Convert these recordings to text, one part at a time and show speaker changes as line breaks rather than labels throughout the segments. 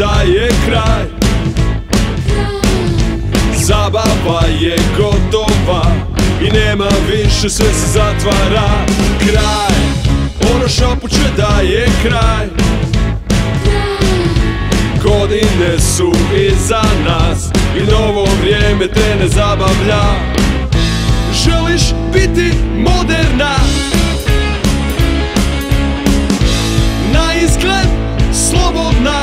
da je kraj. Zabava je gotova i nema više, sve se zatvara. Kraj, ono šapuće da je kraj. Godine su iza nas i novo vrijeme te ne zabavlja. Želiš biti moderna, na izgled slobodna,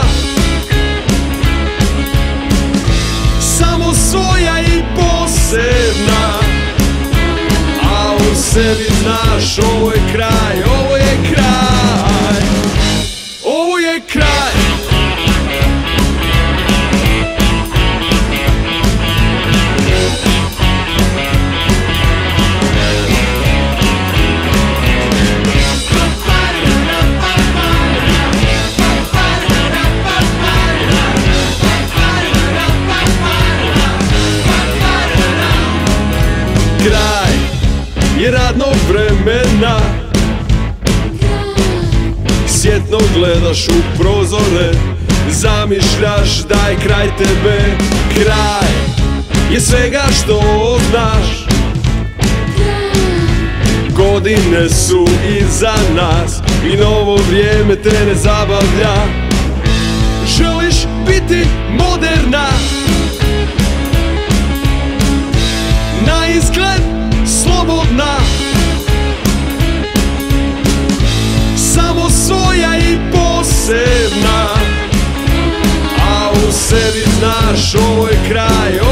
samo svoja i posebna, a u sebi znaš ovo je kraj, ovo je kraj, ovo je kraj. Kraj je radnog vremena, sjetno gledaš u prozore, zamišljaš da je kraj tebe. Kraj je svega što znaš, godine su iza nas i novo vrijeme te ne zabavlja. Želiš biti moderna, na izgled slobodna, samo svoja i posebna, a u sebi znaš ovo je kraj.